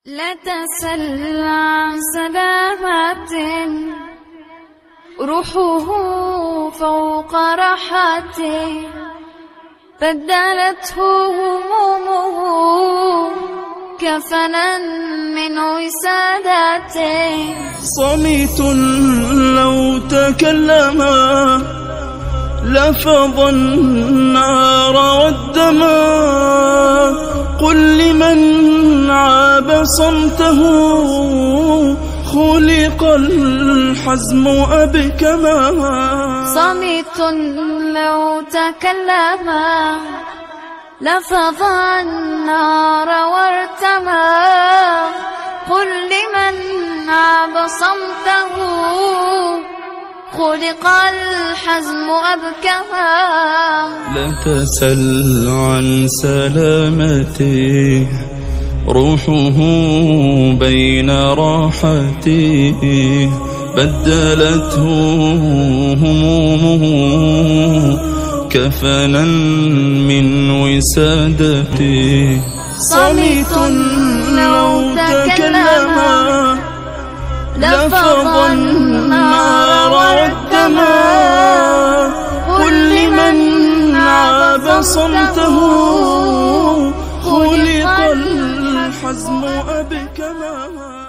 لا تسل عن سلامة روحه فوق راحته، بدلته همومه كفنا من وسادته. صميت لو تكلما لفظ النار والدما، قل لمن عاب صمته خلق الحزم أبكما. صميت لو تكلما لفظ النار وارتمى، قل لمن عاب صمته خلق الحزم أبكما. لا تسل عن سلامته روحه بين راحته، بدلته همومه كفنا من وسادته. صميت لو تكلما لفظ النار والدما، قل لمن عاب صمته خلق الحزم أبكما.